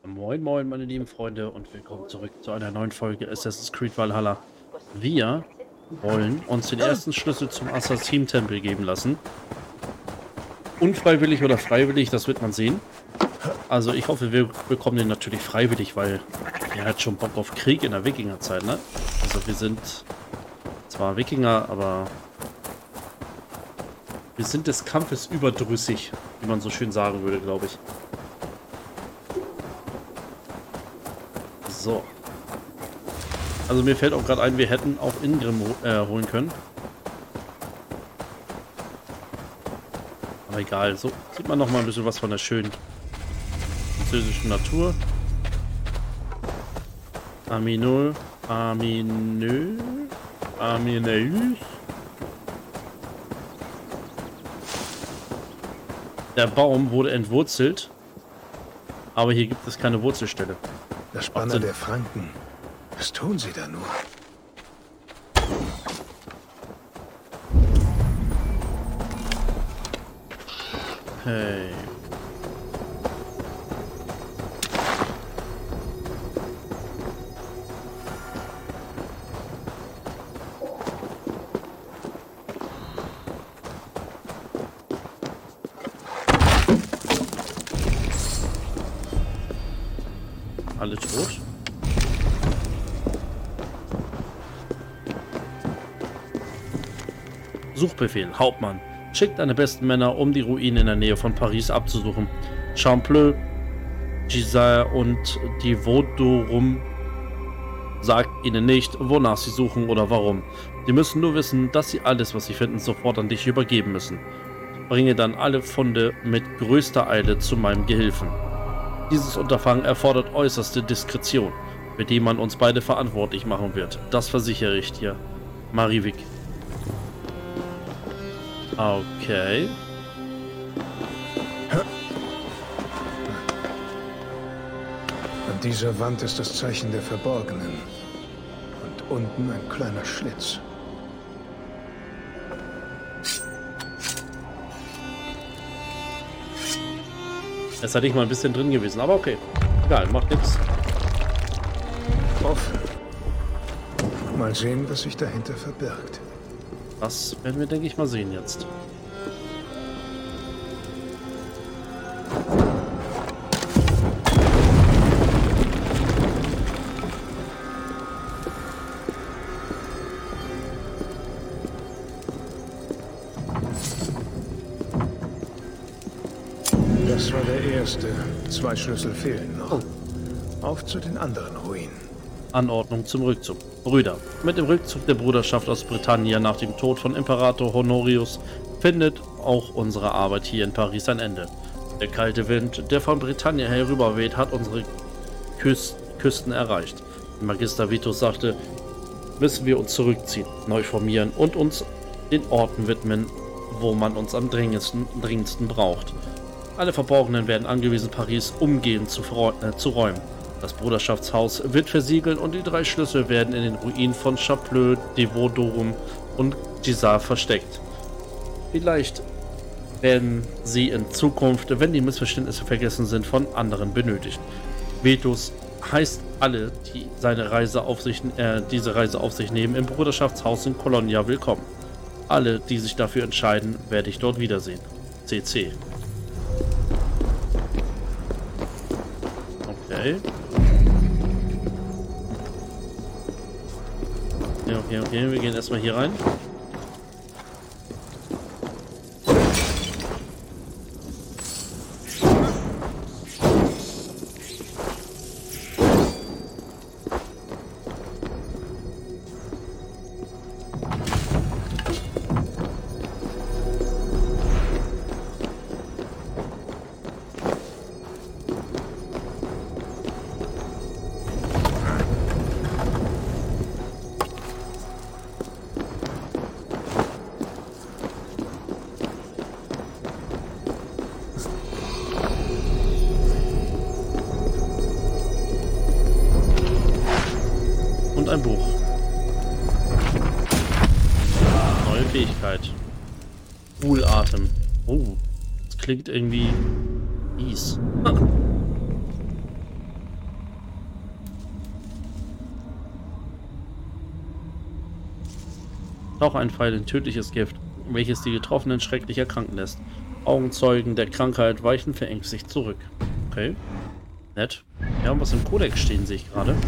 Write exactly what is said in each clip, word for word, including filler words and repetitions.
Moin moin meine lieben Freunde und willkommen zurück zu einer neuen Folge Assassin's Creed Valhalla. Wir wollen uns den ersten Schlüssel zum Assassin-Tempel geben lassen. Unfreiwillig oder freiwillig, das wird man sehen. Also ich hoffe, wir bekommen den natürlich freiwillig, weil er hat schon Bock auf Krieg in der Wikingerzeit, ne? Also wir sind zwar Wikinger, aber wir sind des Kampfes überdrüssig, wie man so schön sagen würde, glaube ich. So. Also mir fällt auch gerade ein, wir hätten auch Ingrim äh, holen können. Aber egal, so sieht man noch mal ein bisschen was von der schönen französischen Natur. Aminol, Aminö, Amineus. Der Baum wurde entwurzelt, aber hier gibt es keine Wurzelstelle. Das Banner der Franken. Was tun sie da nur? Hey. Alle tot? Suchbefehl, Hauptmann. Schickt deine besten Männer, um die Ruinen in der Nähe von Paris abzusuchen. Champleux, Giselle und die Vodorum. Sagt ihnen nicht, wonach sie suchen oder warum. Sie müssen nur wissen, dass sie alles, was sie finden, sofort an dich übergeben müssen. Bringe dann alle Funde mit größter Eile zu meinem Gehilfen. Dieses Unterfangen erfordert äußerste Diskretion, für die man uns beide verantwortlich machen wird. Das versichere ich dir. Marivic. Okay. An dieser Wand ist das Zeichen der Verborgenen. Und unten ein kleiner Schlitz. Jetzt hatte ich mal ein bisschen drin gewesen, aber okay. Egal, macht nichts. Offen. Mal sehen, was sich dahinter verbirgt. Das werden wir, denke ich, mal sehen jetzt. Das war der erste. Zwei Schlüssel fehlen noch. Auf zu den anderen Ruinen. Anordnung zum Rückzug. Brüder, mit dem Rückzug der Bruderschaft aus Britannien nach dem Tod von Imperator Honorius findet auch unsere Arbeit hier in Paris ein Ende. Der kalte Wind, der von Britannien herüberweht, hat unsere Küst Küsten erreicht. Wie Magister Vitus sagte, müssen wir uns zurückziehen, neu formieren und uns den Orten widmen, wo man uns am dringendsten, dringendsten braucht. Alle Verborgenen werden angewiesen, Paris umgehend zu, äh, zu räumen. Das Bruderschaftshaus wird versiegelt und die drei Schlüssel werden in den Ruinen von Champleux, Devodorum und Gisard versteckt. Vielleicht werden sie in Zukunft, wenn die Missverständnisse vergessen sind, von anderen benötigt. Vetus heißt alle, die seine Reise auf sich, äh, diese Reise auf sich nehmen, im Bruderschaftshaus in Colonia willkommen. Alle, die sich dafür entscheiden, werde ich dort wiedersehen. C C. Okay. Okay, okay, okay. Wir gehen erstmal hier rein. Und ein Buch. Neue Fähigkeit. Cool-Atem. Oh, das klingt irgendwie fies. Taucheinfall in tödliches Gift, welches die Getroffenen schrecklich erkranken lässt. Augenzeugen der Krankheit weichen verängstigt zurück. Okay. Nett. Wir haben was im Kodex stehen, sehe ich gerade.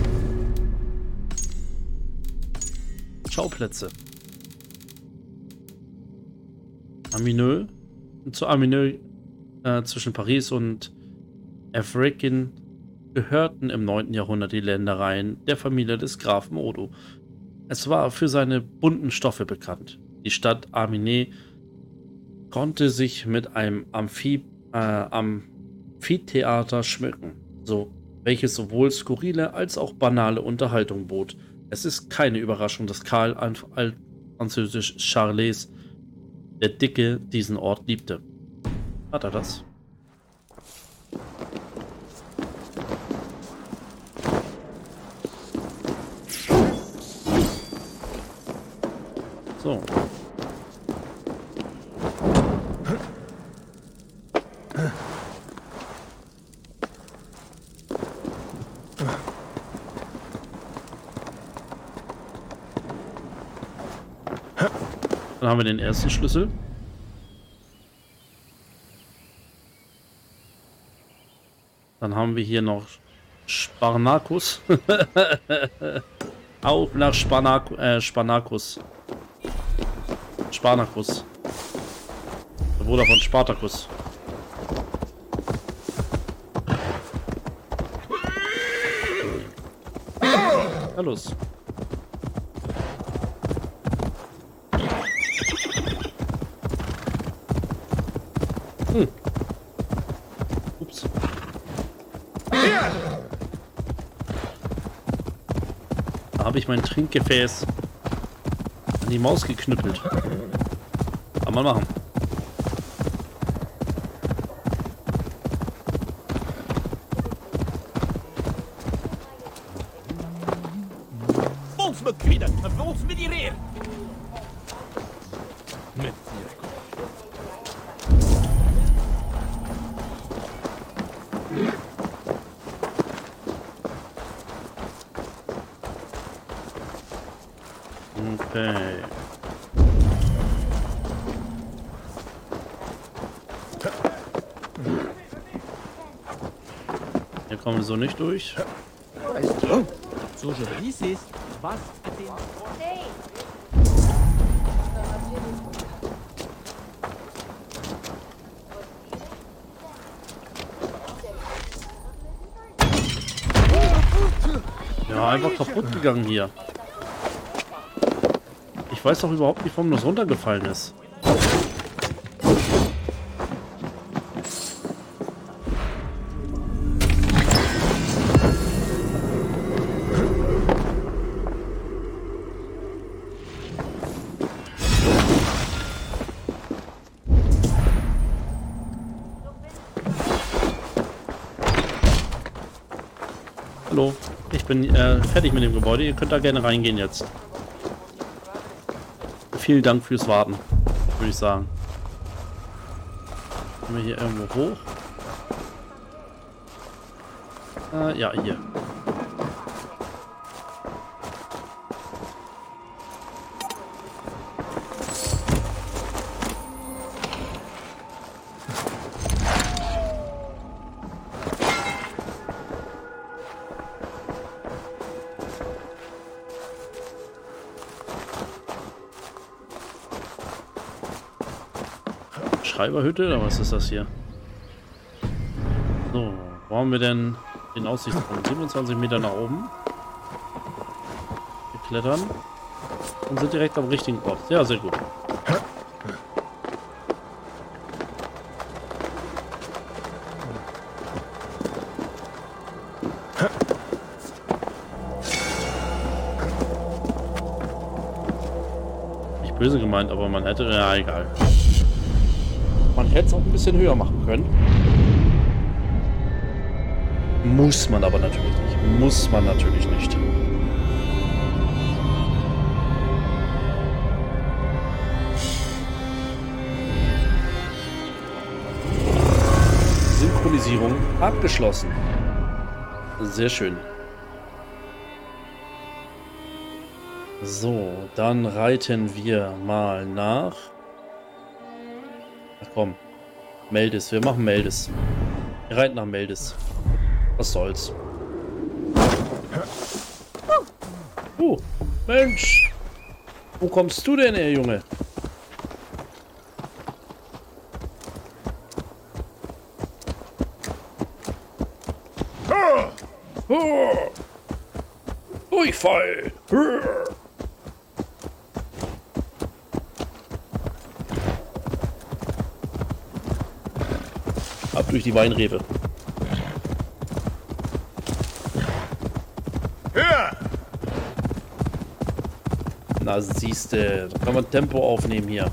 Schauplätze. Amineux. Zu Amineux äh, zwischen Paris und Afrikin gehörten im neunten Jahrhundert die Ländereien der Familie des Grafen Odo. Es war für seine bunten Stoffe bekannt. Die Stadt Aminé konnte sich mit einem Amphib äh, Amphitheater schmücken, so, welches sowohl skurrile als auch banale Unterhaltung bot. Es ist keine Überraschung, dass Karl Französisch Charles der Dicke diesen Ort liebte. Hat er das? So. Dann haben wir den ersten Schlüssel. Dann haben wir hier noch Sparnacus. Auch nach Sparnac äh, Sparnacus. Sparnacus. Der Bruder von Spartacus. Ja, los. Hm. Ups. Da habe ich mein Trinkgefäß an die Maus geknüppelt. Kann man machen. Okay. Hier kommen wir so nicht durch. Ja, einfach kaputt gegangen hier. Ich weiß doch überhaupt nicht, warum das runtergefallen ist. Hallo, ich bin äh, fertig mit dem Gebäude. Ihr könnt da gerne reingehen jetzt. Vielen Dank fürs Warten, würde ich sagen. Kommen wir hier irgendwo hoch? Äh, ja, hier. Schreiberhütte, oder was ist das hier? So, wo haben wir denn den Aussichtspunkt? siebenundzwanzig Meter nach oben. Wir klettern und sind direkt am richtigen Ort. Ja, sehr gut. Nicht böse gemeint, aber man hätte... Ja, egal. Man hätte es auch ein bisschen höher machen können. Muss man aber natürlich nicht. Muss man natürlich nicht. Synchronisierung abgeschlossen. Sehr schön. So, dann reiten wir mal nach. Ach komm, Meldis, wir machen Meldis. Wir reiten nach Meldis. Was soll's. Oh, Mensch! Wo kommst du denn her, Junge? Durchfall! Ab durch die Weinrebe. Na siehste, da kann man Tempo aufnehmen hier.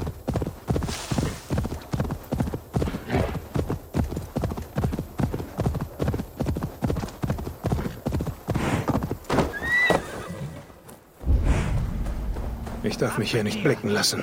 Ich darf mich hier nicht blicken lassen.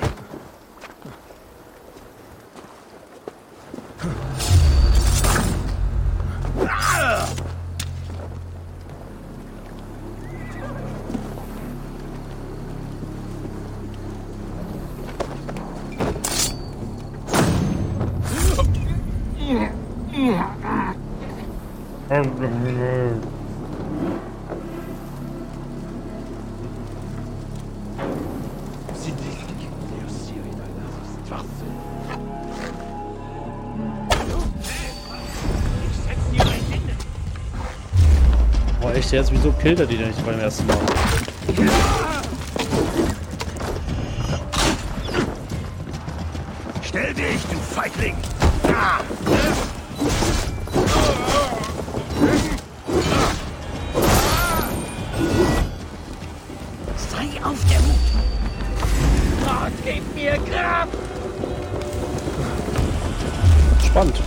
Oh echt jetzt? Wieso killt er die denn nicht beim ersten Mal? Stell dich, du Feigling! Ah. Sei auf der Hut! Gott, gib mir Kraft! Spannend.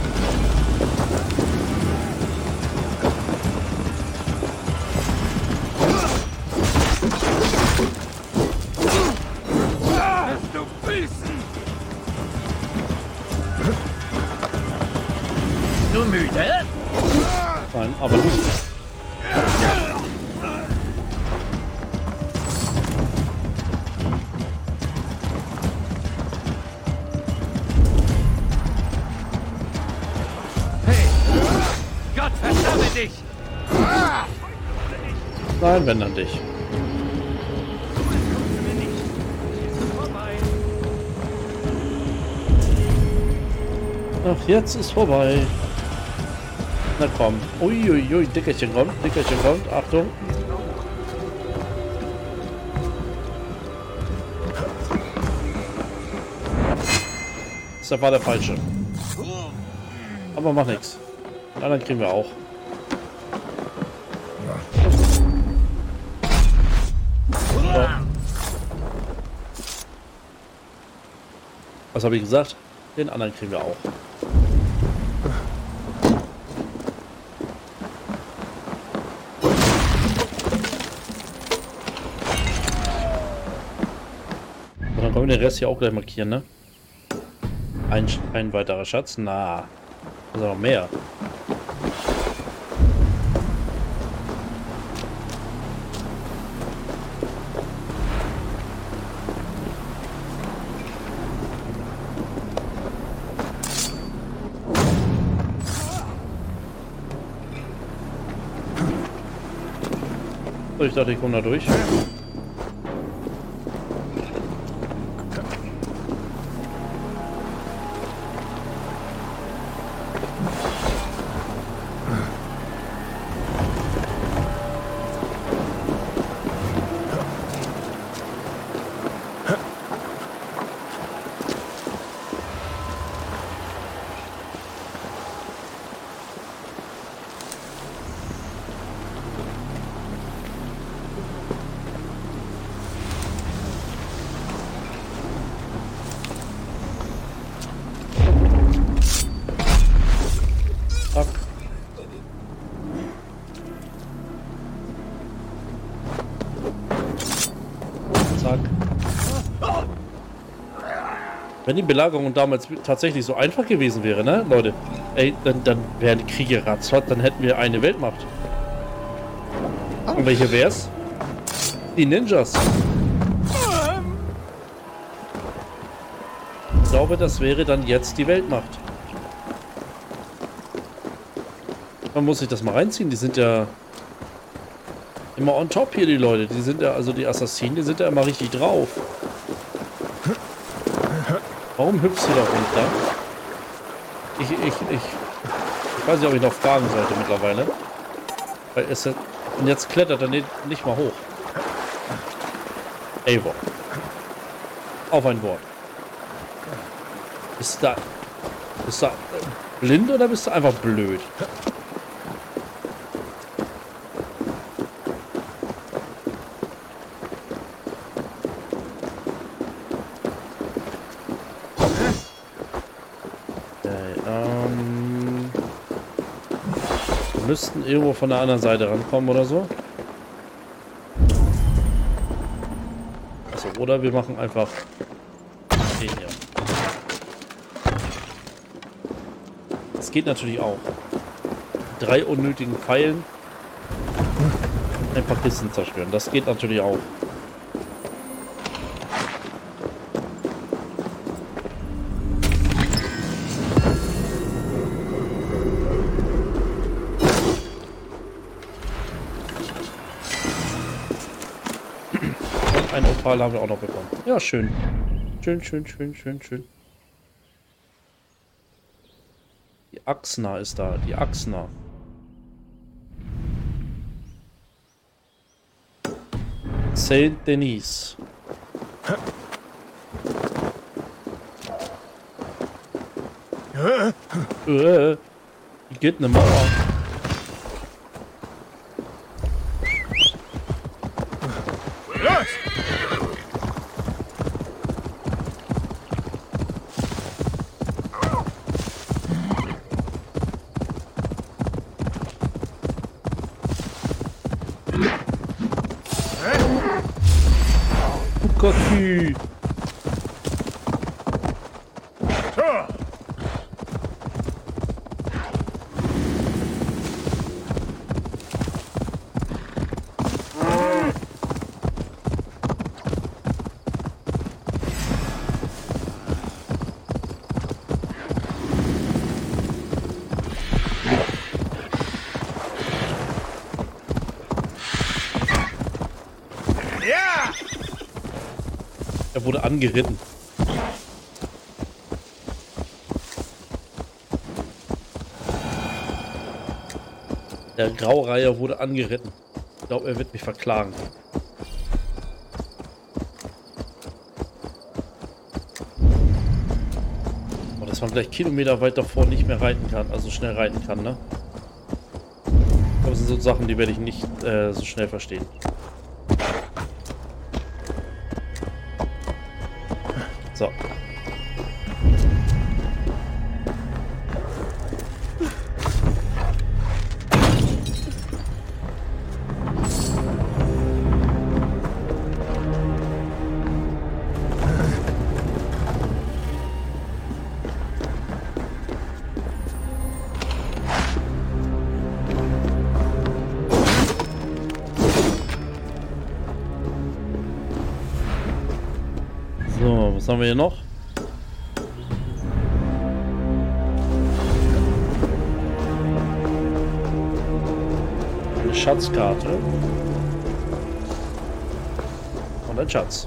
Du müde? Nein, aber nicht. Hey! Gott verdamme dich! Nein, wenn dann dich. Ach, jetzt ist vorbei. Na komm. Uiuiui, ui, Dickerchen kommt, Dickerchen kommt. Achtung. Das war der falsche. Aber macht nichts. Den anderen kriegen wir auch. So. Was habe ich gesagt? Den anderen kriegen wir auch. Und dann können wir den Rest hier auch gleich markieren, ne? Ein, ein weiterer Schatz? Na, also noch mehr. So, ich dachte, ich komme da durch. Zack. Zack. Wenn die Belagerung damals tatsächlich so einfach gewesen wäre, ne, Leute? Ey, dann, dann wären die Kriege ratzfatz, dann hätten wir eine Weltmacht. Und welche wär's? Die Ninjas. glaube, das wäre dann jetzt die Weltmacht. Man muss sich das mal reinziehen. Die sind ja immer on top hier, die Leute. Die sind ja, also die Assassinen, die sind ja immer richtig drauf. Warum hüpfst du da runter? Ich, ich, ich, ich weiß nicht, ob ich noch fragen sollte mittlerweile. Weil es und jetzt klettert er nicht, nicht mal hoch. Eivor. Auf ein Wort. Bist du da, bist du da blind oder bist du einfach blöd? Müssten irgendwo von der anderen Seite rankommen oder so. Also, oder wir machen einfach den hier. Das geht natürlich auch. Drei unnötigen Pfeilen ein paar Kisten zerstören. Das geht natürlich auch. Ein Opal haben wir auch noch bekommen. Ja, schön. Schön, schön, schön, schön, schön. Die Axna ist da. Die Axna. Saint Denis. Äh, die geht eine Mauer. Cocu. Er wurde angeritten. Der Graureiher wurde angeritten. Ich glaube, er wird mich verklagen. Oh, dass man gleich Kilometer weit davor nicht mehr reiten kann, also schnell reiten kann, ne? Ich glaube, das sind so Sachen, die werde ich nicht äh, so schnell verstehen. So. So, was haben wir hier noch? Eine Schatzkarte. Und ein Schatz.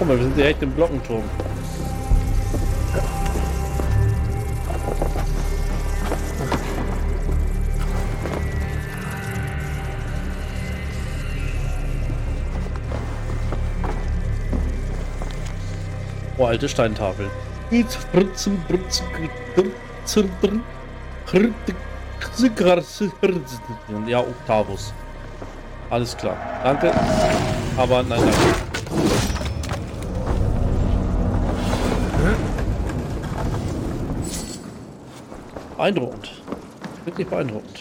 Guck mal, wir sind direkt im Glockenturm. Oh, alte Steintafel. Ja, Oktavus. Alles klar. Danke. Aber nein, danke. Beeindruckend. Wirklich beeindruckend.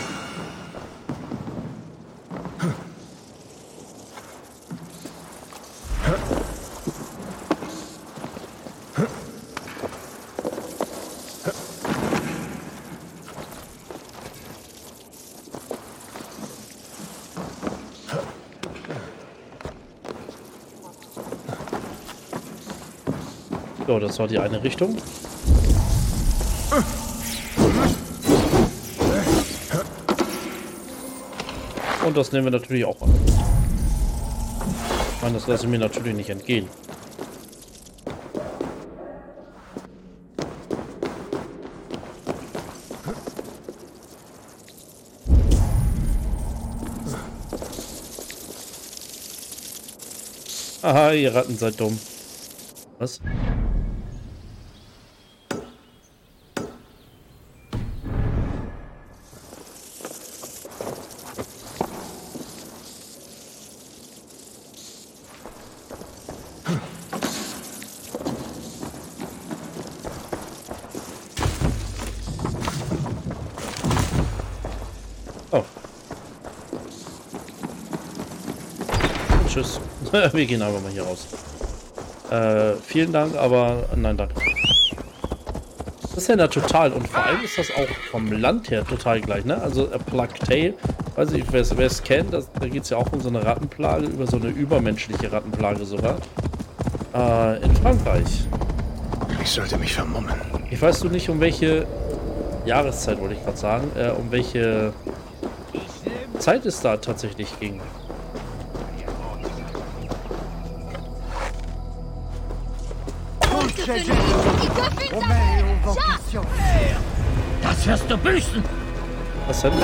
So, das war die eine Richtung. Und das nehmen wir natürlich auch an. Ich meine, das lasse ich mir natürlich nicht entgehen. Aha, ihr Ratten seid dumm. Was? Oh. Tschüss. Wir gehen einfach mal hier raus. Äh, vielen Dank, aber nein, danke. Das ist ja da total, und vor allem ist das auch vom Land her total gleich, ne? Also A Plague Tale, weiß ich, wer es kennt, das, da geht es ja auch um so eine Rattenplage, über so eine übermenschliche Rattenplage sogar. Äh, in Frankreich. Ich sollte mich vermummen. Ich weiß du nicht, um welche Jahreszeit, wollte ich gerade sagen, äh, um welche Zeit es da tatsächlich ging. Das wirst du büßen! Was denn?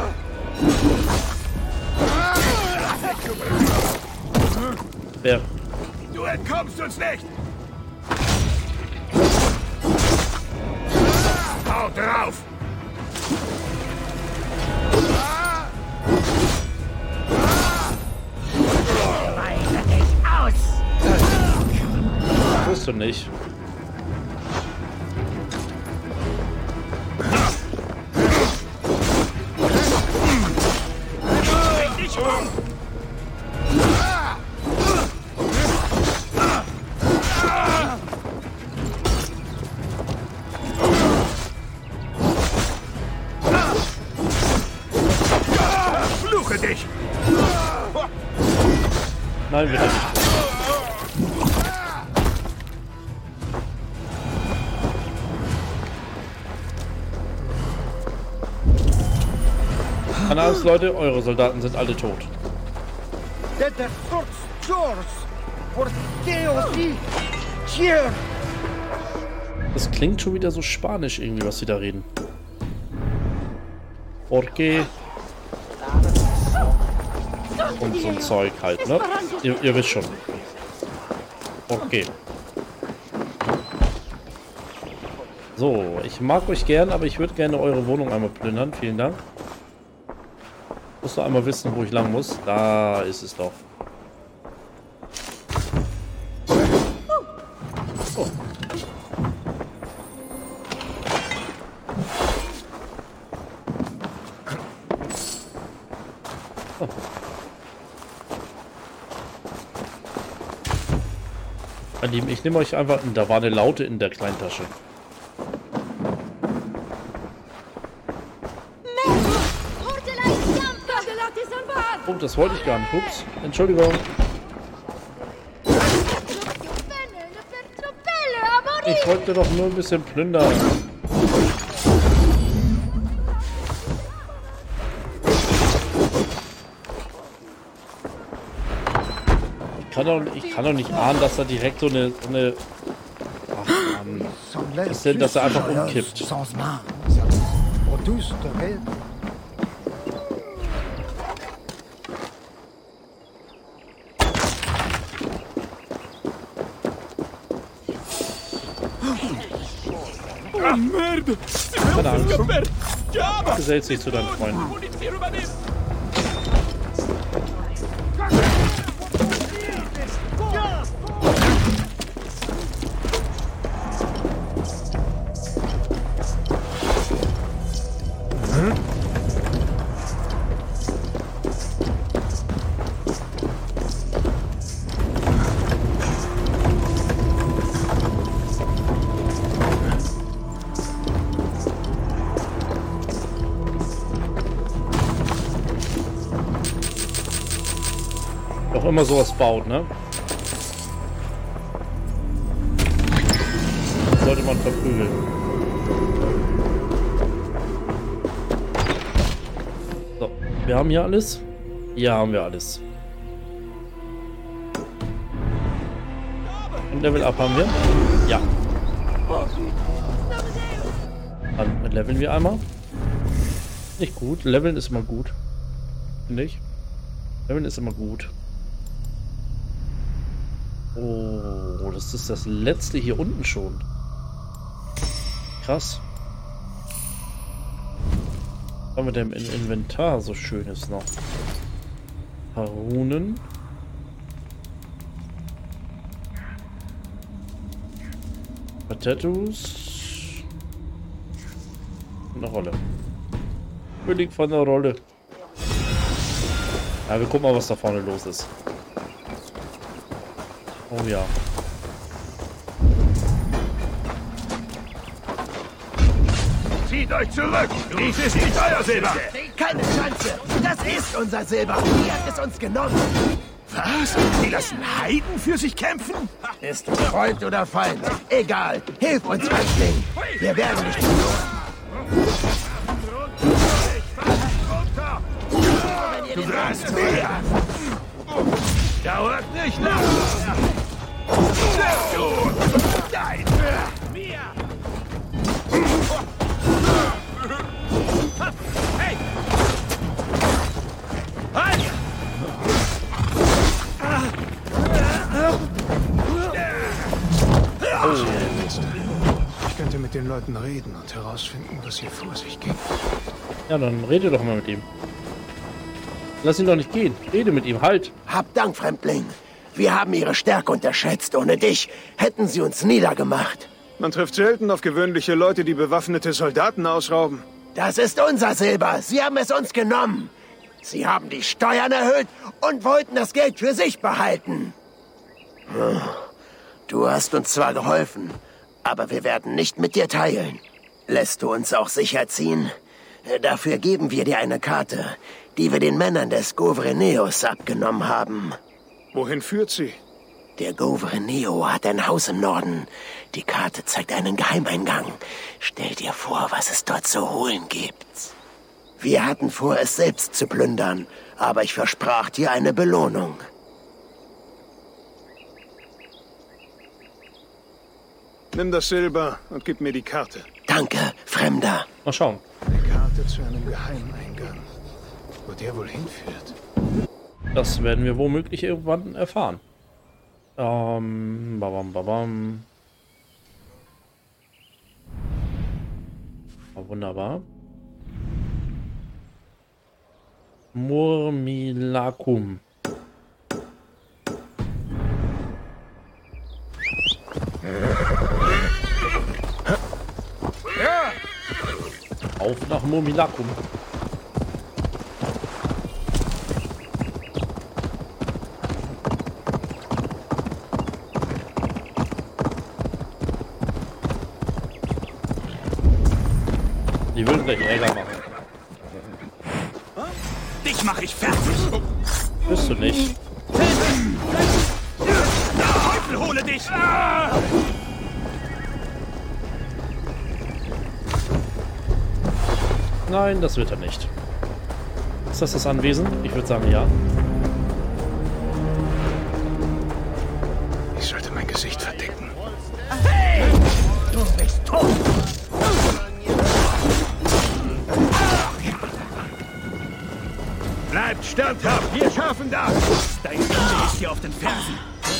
Wer? Du entkommst uns nicht! Haut drauf! Weise dich aus! Wirst du nicht. Fluche dich! Nein, wieder nicht. Keine Angst, Leute, eure Soldaten sind alle tot. Das klingt schon wieder so spanisch irgendwie, was sie da reden. Porque. Und so ein Zeug halt, ne? Ihr, ihr wisst schon. Okay. So, ich mag euch gern, aber ich würde gerne eure Wohnung einmal plündern. Vielen Dank. Musst du einmal wissen, wo ich lang muss. Da ist es doch. Oh. Oh. Mein Lieben, ich nehme euch einfach... Da war eine Laute in der kleinen Tasche. Oh, das wollte ich gar nicht. Ups. Entschuldigung. Ich wollte doch nur ein bisschen plündern. kann doch, ich kann doch nicht ahnen, dass er direkt so eine... So eine ach Mann. Was ist denn, dass er einfach umkippt? Ah, Merde! Keine Angst. Du gesellst dich zu deinen Freunden. Auch immer sowas baut, ne? Sollte man verprügeln. So, wir haben hier alles. Hier haben wir alles. Ein Level Up haben wir. Ja. Dann leveln wir einmal. Nicht gut. Leveln ist immer gut. Finde ich. Leveln ist immer gut. Oh, das ist das letzte hier unten schon. Krass. Was haben wir denn im Inventar so Schönes noch? Runen. Tattoos. Eine Rolle. König von der Rolle. Ja, wir gucken mal, was da vorne los ist. Oh ja. Zieht euch zurück! Dies ist nicht euer Silber! Keine Chance! Das ist unser Silber! Die hat es uns genommen! Was? Die lassen Heiden für sich kämpfen? Ist Freund oder Feind? Egal! Hilf uns, Fremdling! Wir werden nicht verloren! Du grast mehr! Dauert nicht lang! Du! Nein! Mir! Hey! Halt! Ich könnte mit den Leuten reden und herausfinden, was hier vor sich geht. Ja, dann rede doch mal mit ihm. Lass ihn doch nicht gehen. Rede mit ihm, halt. Hab Dank, Fremdling! Wir haben ihre Stärke unterschätzt. Ohne dich hätten sie uns niedergemacht. Man trifft selten auf gewöhnliche Leute, die bewaffnete Soldaten ausrauben. Das ist unser Silber. Sie haben es uns genommen. Sie haben die Steuern erhöht und wollten das Geld für sich behalten. Du hast uns zwar geholfen, aber wir werden nicht mit dir teilen. Lässt du uns auch sicher ziehen? Dafür geben wir dir eine Karte, die wir den Männern des Gouverneos abgenommen haben. Wohin führt sie? Der Gouverneo hat ein Haus im Norden. Die Karte zeigt einen Geheimeingang. Stell dir vor, was es dort zu holen gibt. Wir hatten vor, es selbst zu plündern, aber ich versprach dir eine Belohnung. Nimm das Silber und gib mir die Karte. Danke, Fremder. Mal schauen. Eine Karte zu einem Geheimeingang. Wo der wohl hinführt? Das werden wir womöglich irgendwann erfahren. Ähm, babam, babam. Oh, wunderbar. Murmilakum. Auf nach Murmilakum. Die würden gleich Ärger machen. Dich mache ich fertig! Bist du nicht? Teufel, hole dich! Nein, das wird er nicht. Ist das das Anwesen? Ich würde sagen, ja. Gesicht verdecken. Hey! Du bist tot! Bleibt standhaft, wir schaffen das! Dein Ende ist dir auf den Fersen!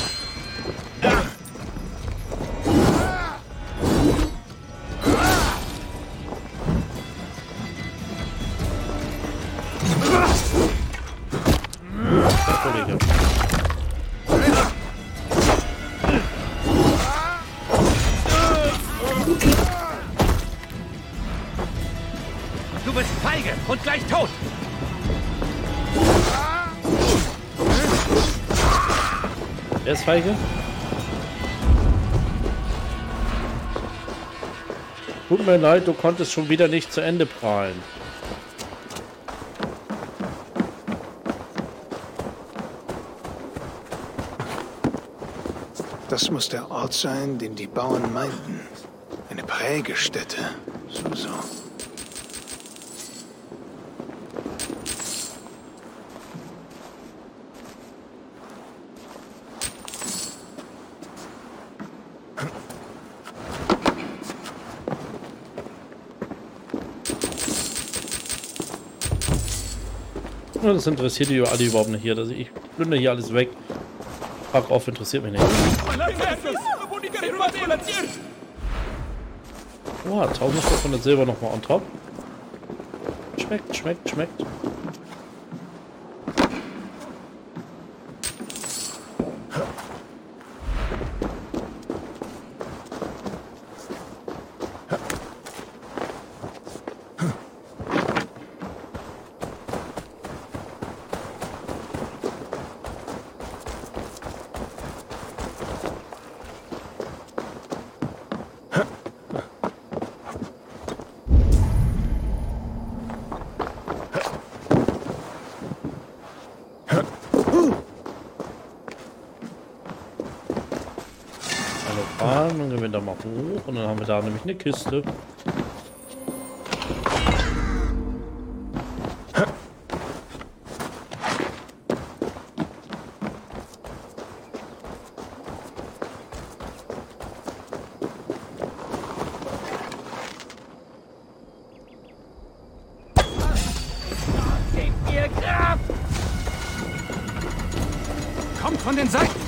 Kollege. Du bist feige und gleich tot! Wer ist feige? Tut mir leid, du konntest schon wieder nicht zu Ende prahlen. Das muss der Ort sein, den die Bauern meinten. Eine Prägestätte. So, so. Ja, das interessiert die alle überhaupt nicht hier. Also ich plündere hier alles weg. Fuck off, interessiert mich nicht. Oh, tausendfünfhundert Silber nochmal on top. Schmeckt, schmeckt, schmeckt. Dann gehen wir da mal hoch und dann haben wir da nämlich eine Kiste. Gebt ihr Kraft! Kommt von den Seiten!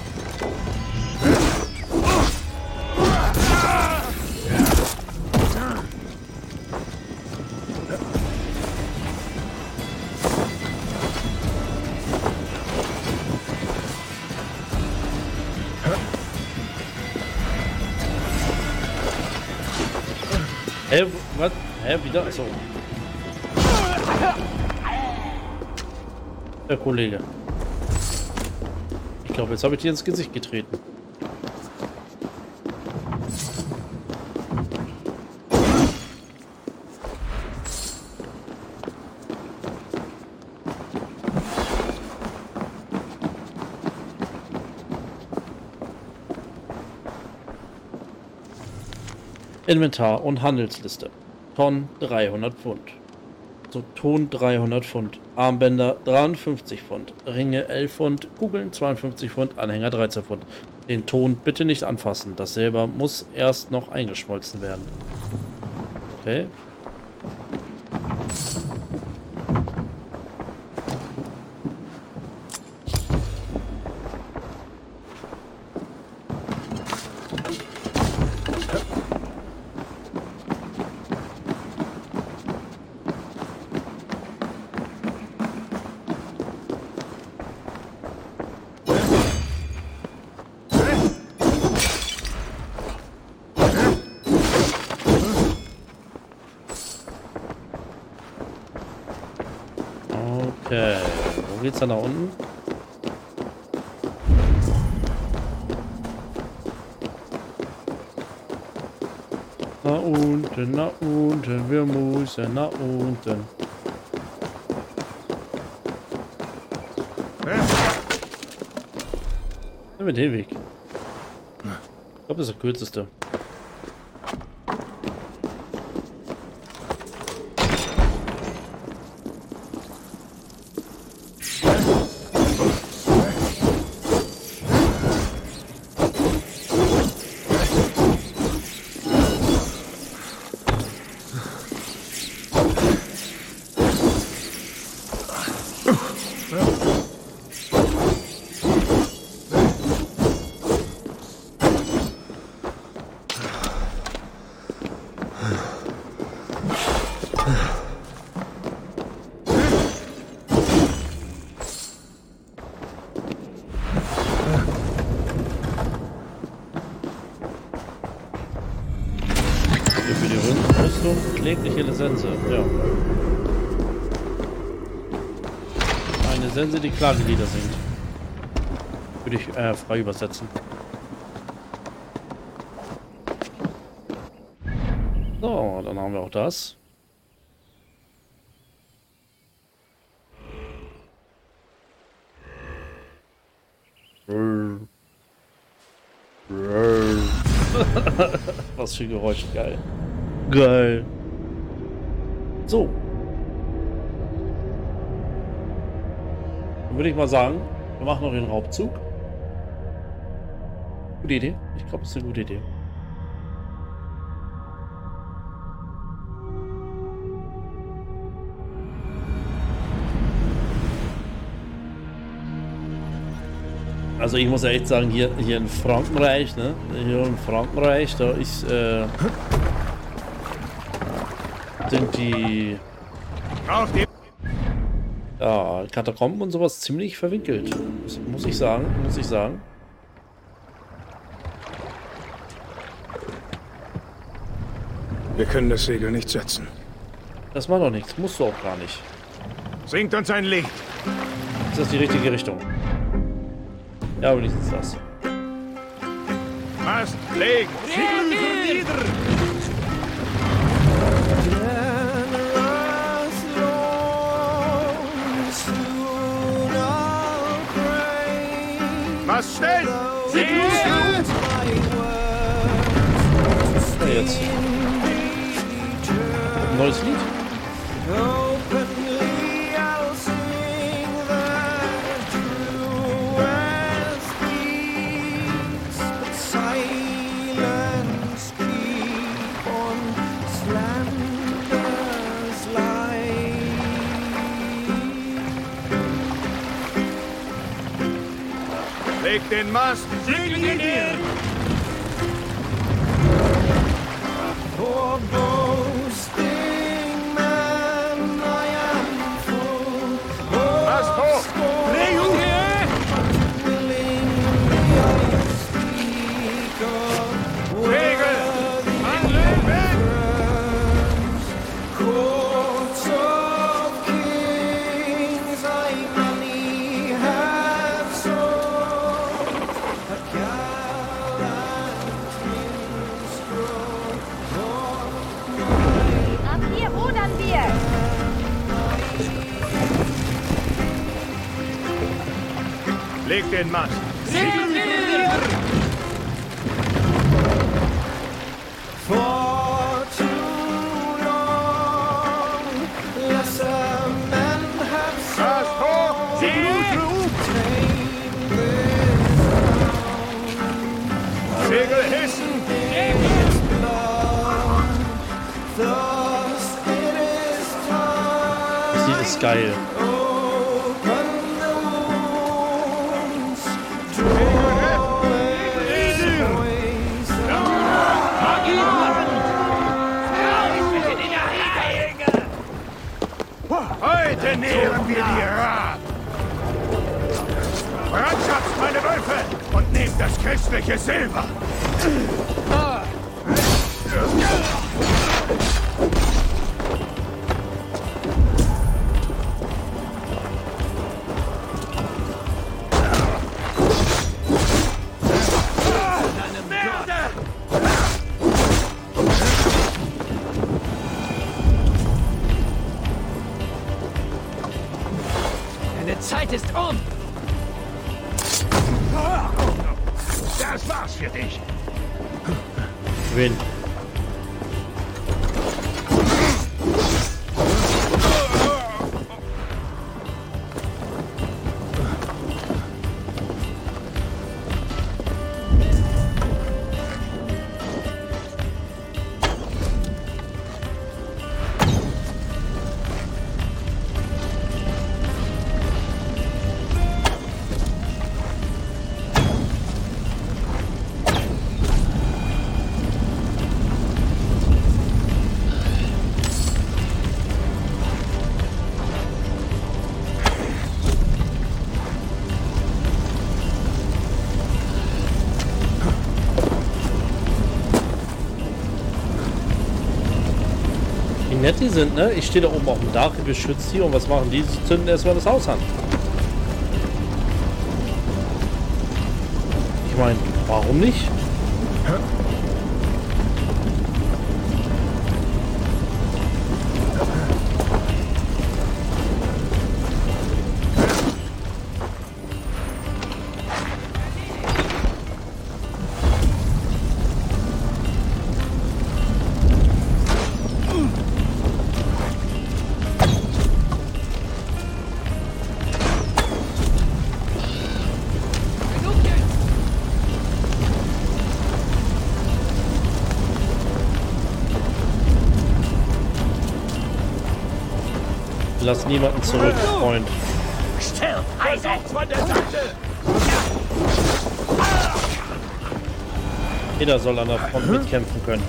Hä, was? Hä, wieder? So. Der Kollege. Ich glaube, jetzt habe ich dir ins Gesicht getreten. Inventar und Handelsliste. Ton dreihundert Pfund. So, Ton dreihundert Pfund. Armbänder dreiundfünfzig Pfund. Ringe elf Pfund. Kugeln zweiundfünfzig Pfund. Anhänger dreizehn Pfund. Den Ton bitte nicht anfassen. Das Silber muss erst noch eingeschmolzen werden. Okay. Okay, wo geht's dann nach unten? Nach unten, nach unten, wir müssen nach unten. Nehmen wir den Weg. Ich glaube, das ist der kürzeste. Für die Rüstung klägliche Sense. Ja. Eine Sense, die Klagelieder singt. Würde ich äh, frei übersetzen. So, dann haben wir auch das. Was für Geräusche, geil. Geil. So. Dann würde ich mal sagen, wir machen noch den Raubzug. Gute Idee. Ich glaube, es ist eine gute Idee. Also ich muss ja echt sagen, hier, hier in Frankenreich, ne? Hier in Frankenreich, da ist, äh, sind die, ja, Katakomben und sowas ziemlich verwinkelt. Das muss ich sagen, muss ich sagen. Wir können das Segel nicht setzen. Das war doch nichts, musst du auch gar nicht. Singt uns ein Licht. Ist das die richtige Richtung? Ja, wenigstens das. Mast legen. Segel nieder. Mast stellen. Segel los. Was ist da jetzt? Ein neues Lied? Leg den Mast. Segel nieder. Mast hoch. Drehung. Segel. Anlegen. Leg den Mast. Segel nieder. For too long, lesser men have Mast hoch. Segel. Segel hissen. thus it is time. Das Lied ist geil. Heute nähren wir die Rat. Brandschatzt meine Wölfe und nehmt das köstliche Silber. Deine Zeit ist um! Das war's für dich. Wen? nett die sind, ne? Ich stehe da oben auf dem Dach, beschützt die und was machen die? Sie zünden erstmal das Haus an. Ich meine, warum nicht? Lass niemanden zurück, Freund. Still, Isaac! Von der Seite! Jeder soll an der Front mitkämpfen können.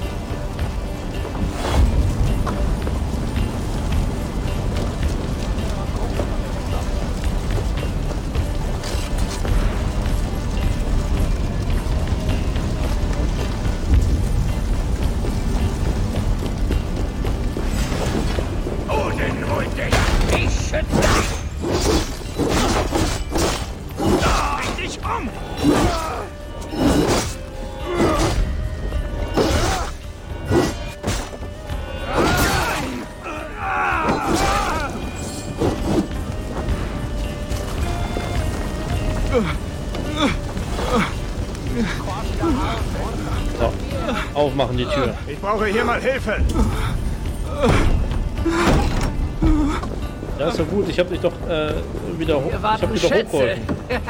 Ich schütze dich! Dreh dich um! So, aufmachen die Tür. Ich brauche hier mal Hilfe! Ja, ist ja gut. Ich habe dich doch äh, wieder hoch. Ich warten habe dich doch Schätze. hochgeholfen.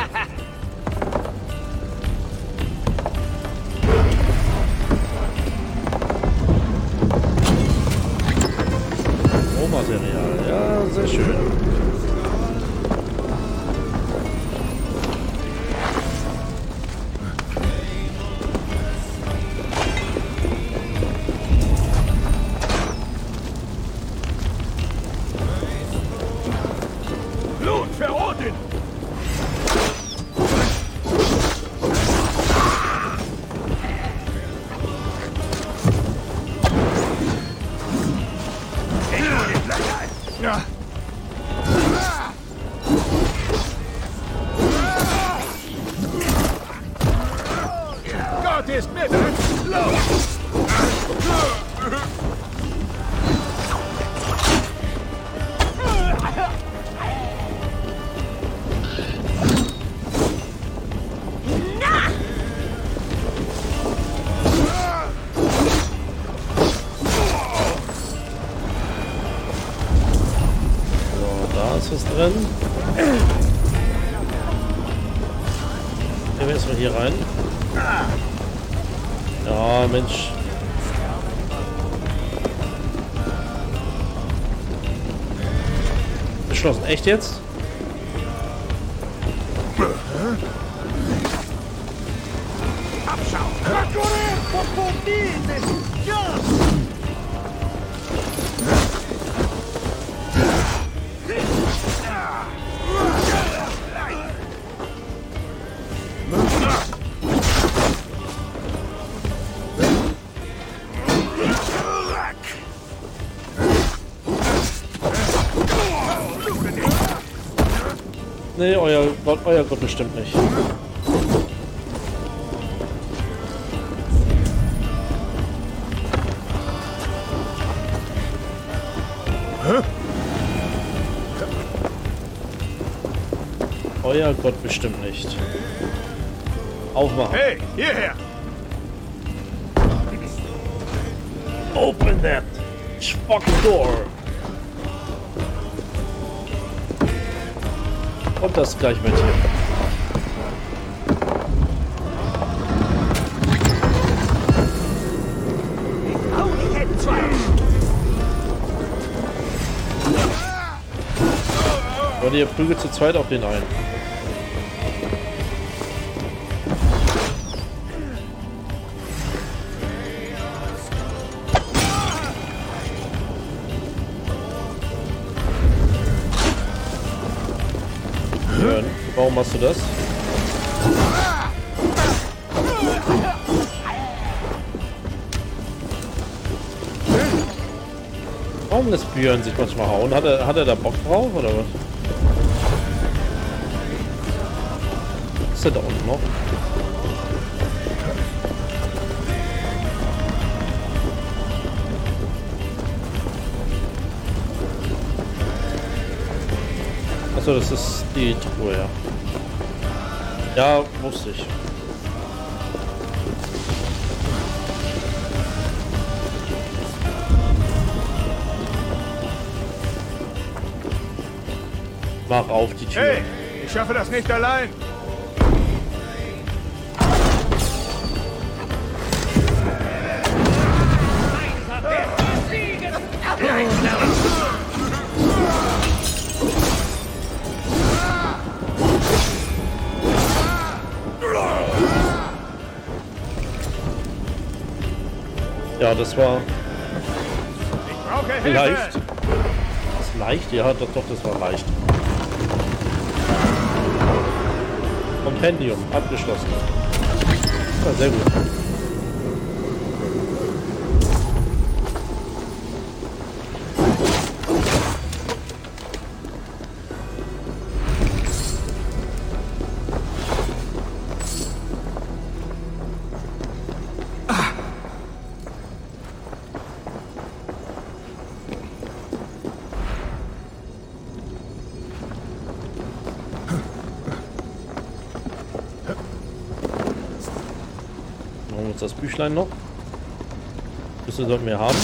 Rohmaterial. Ja, sehr schön. Blut für Odin! Ich hol die Fläche ein! Ja. Gott ist mit uns! Los! Da ist was drin. Gehen wir erstmal hier rein. Ja, Mensch. Beschlossen. Echt jetzt? Nee, euer Gott, euer Gott bestimmt nicht. Euer Gott bestimmt nicht. Aufmachen. Hey, hierher! Open that fucking door. Und das gleich mit hier. Und ihr prügelt zu zweit auf den ein. Hören. Warum machst du das? Warum lässt Björn sich manchmal hauen? Hat er, hat er da Bock drauf oder was? Was ist denn da unten noch? Achso, das ist die Truhe, ja. Ja, wusste ich. Mach auf die Tür. Hey, ich schaffe das nicht allein. Ja, das war Ich brauche Hilfe. leicht. Das ist leicht? Ja, doch, doch, das war leicht. Kompendium, abgeschlossen. Ja, sehr gut. Das Büchlein noch. Schlüssel sollten wir haben.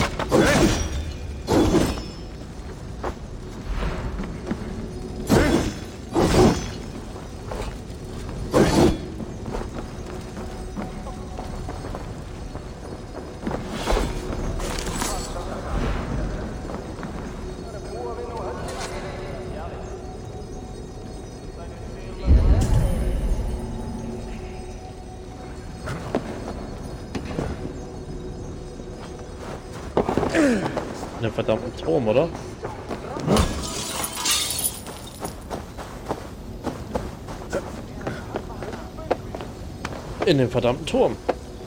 In dem verdammten Turm, oder? In dem verdammten Turm.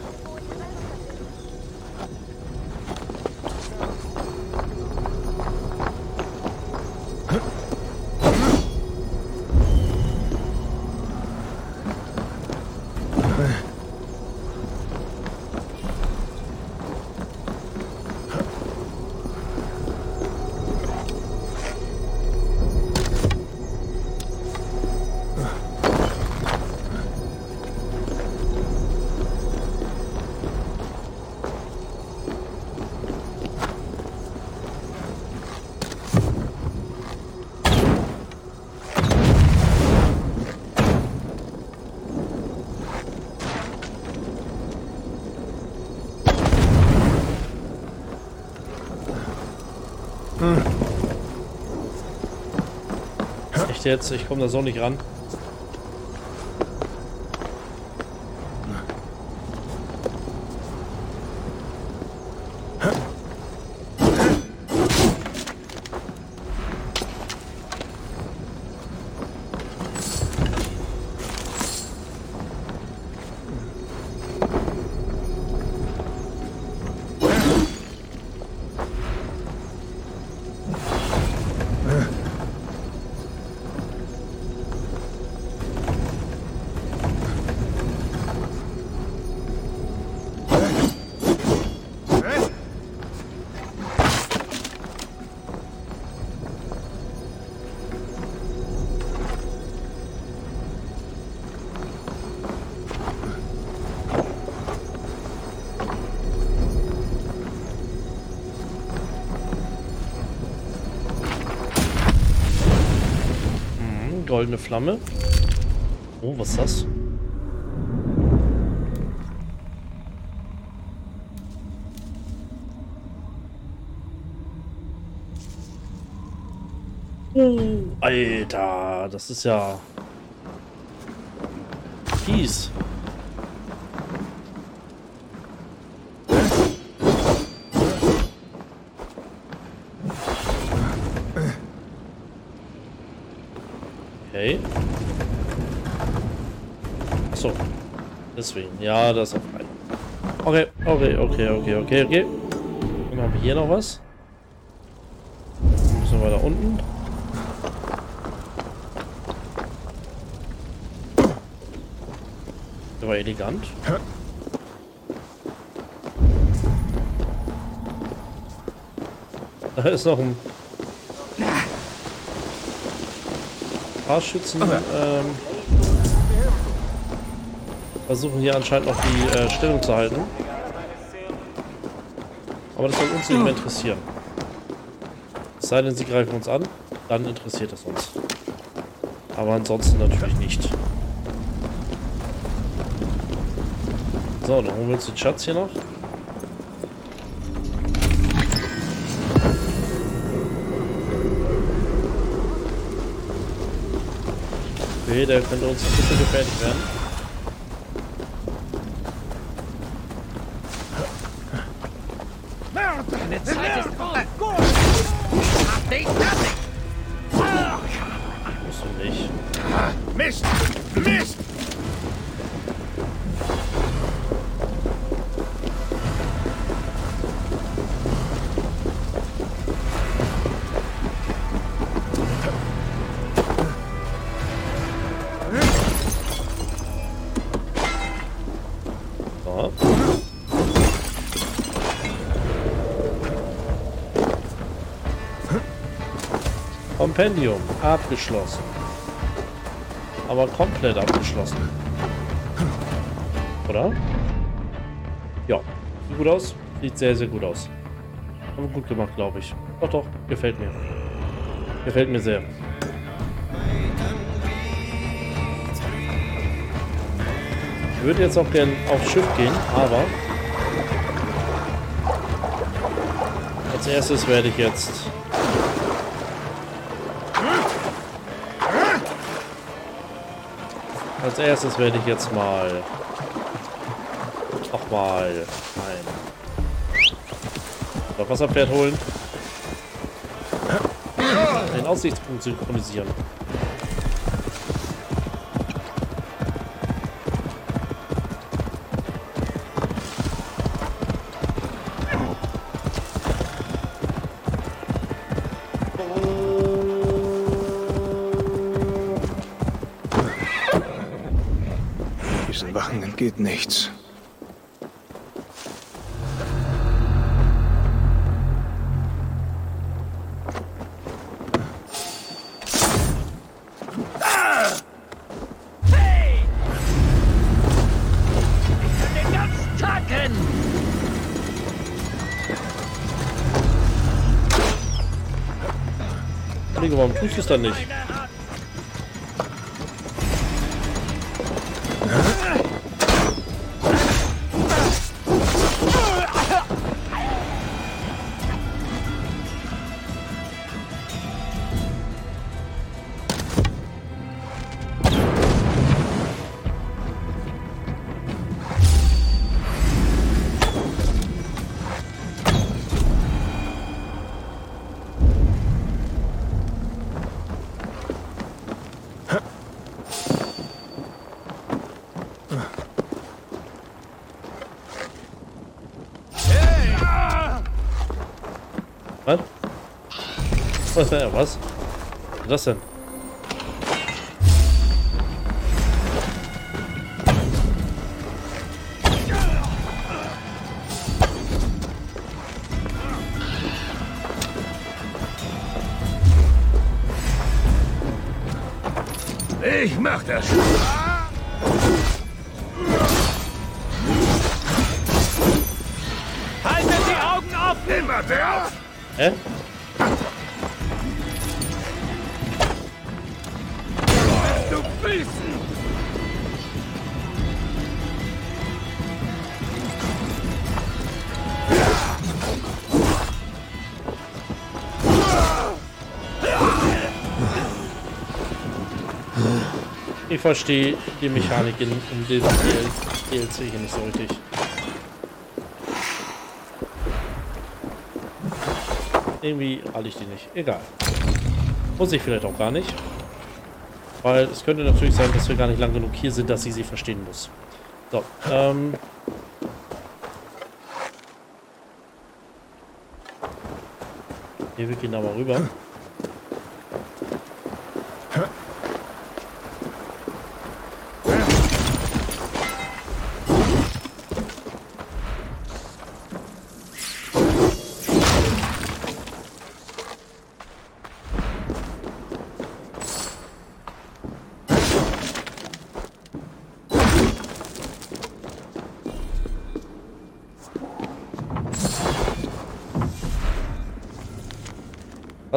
Echt jetzt? Ich komme da so nicht ran. Goldene Flamme. Oh, was ist das? Oh, Alter, das ist ja fies. Okay. So. Deswegen. Ja, das auf einen. Okay, okay, okay, okay, okay, okay. Dann haben wir hier noch was. sind wir da unten. Der war elegant. Da ist noch ein paar Schützen. Ähm, versuchen hier anscheinend noch die äh, Stellung zu halten. Aber das soll uns nicht mehr interessieren. Es sei denn, sie greifen uns an, dann interessiert es uns. Aber ansonsten natürlich nicht. So, dann holen wir uns den Schatz hier noch. Okay, der könnte uns ein bisschen gefährlich werden. Deine Zeit ist voll. Hab dich fertig. Musst du nicht. Mist! Mist! So. Kompendium abgeschlossen. Aber komplett abgeschlossen. Oder? Ja. Sieht gut aus. Sieht sehr, sehr gut aus. Haben wir gut gemacht, glaube ich. Doch, doch. Gefällt mir. Gefällt mir sehr. Ich würde jetzt auch gern aufs Schiff gehen, aber als erstes werde ich jetzt als erstes werde ich jetzt mal noch mal ein Wasserpferd holen, den Aussichtspunkt synchronisieren. Diesen Wachen entgeht nichts. Hey! Ich kann den ganzen Tag rennen. Kollege, warum tust du es dann nicht? Was? Was? Was? Was ist das denn? Ich mach das. Haltet die Augen offen. Immer der auf! Hä? Du Füßen! Ich verstehe die Mechanik in, in diesem D L C hier nicht so richtig. Irgendwie alle ich die nicht. Egal. Muss ich vielleicht auch gar nicht. Weil es könnte natürlich sein, dass wir gar nicht lang genug hier sind, dass sie sie verstehen muss. So, ähm... Hier, wir gehen da mal rüber.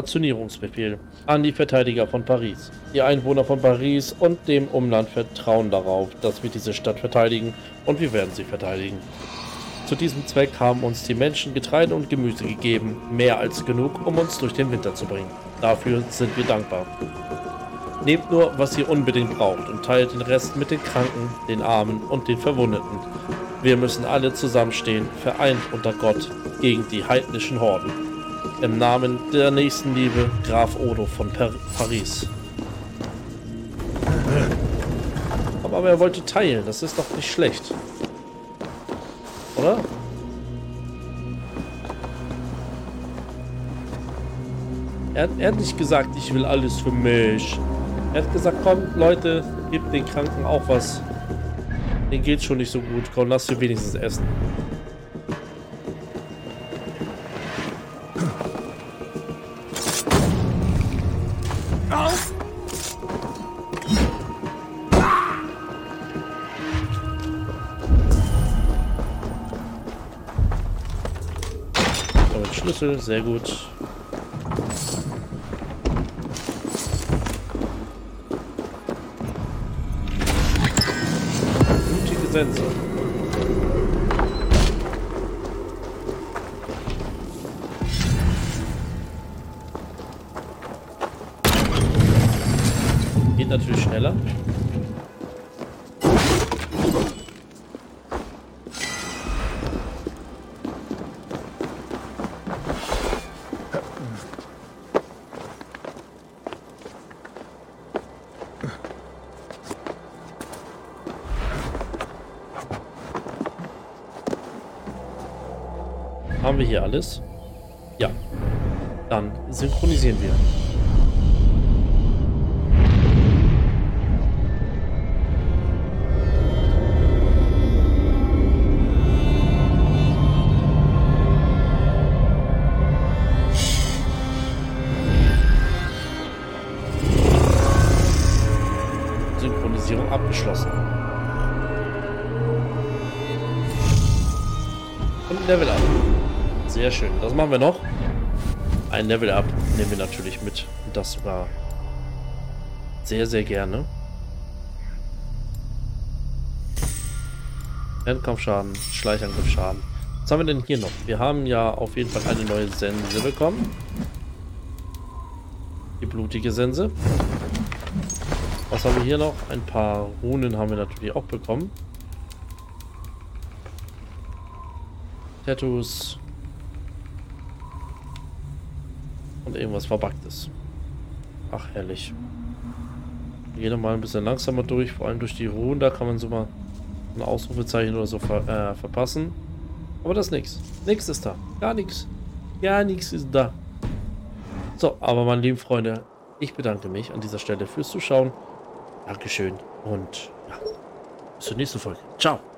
Rationierungsbefehl an die Verteidiger von Paris. Die Einwohner von Paris und dem Umland vertrauen darauf, dass wir diese Stadt verteidigen, und wir werden sie verteidigen. Zu diesem Zweck haben uns die Menschen Getreide und Gemüse gegeben, mehr als genug, um uns durch den Winter zu bringen. Dafür sind wir dankbar. Nehmt nur, was ihr unbedingt braucht, und teilt den Rest mit den Kranken, den Armen und den Verwundeten. Wir müssen alle zusammenstehen, vereint unter Gott, gegen die heidnischen Horden. Im Namen der Nächstenliebe, Graf Odo von per Paris. Aber, aber er wollte teilen, das ist doch nicht schlecht. Oder? Er, er hat nicht gesagt, ich will alles für mich. Er hat gesagt, komm Leute, gebt den Kranken auch was. Denen geht's schon nicht so gut. Komm, lass sie wenigstens essen. So, mit Schlüssel, sehr gut. Sense. Geht natürlich schneller. Haben wir hier alles? Ja. Dann synchronisieren wir. Synchronisierung abgeschlossen. Und Level up. Sehr schön. Das machen wir noch. Ein Level up nehmen wir natürlich mit. Das war sehr, sehr gerne. Fernkampfschaden, Schleichangriffschaden. Was haben wir denn hier noch? Wir haben ja auf jeden Fall eine neue Sense bekommen. Die blutige Sense. Was haben wir hier noch? Ein paar Runen haben wir natürlich auch bekommen. Tattoos. Und irgendwas Verbacktes. Ach, herrlich. Wir gehen mal ein bisschen langsamer durch, vor allem durch die Ruhen. Da kann man so mal ein Ausrufezeichen oder so ver äh, verpassen. Aber das ist nichts. Nichts ist da. Gar nichts. Gar nichts ist da. So, aber meine lieben Freunde, ich bedanke mich an dieser Stelle fürs Zuschauen. Dankeschön und ja, bis zur nächsten Folge. Ciao.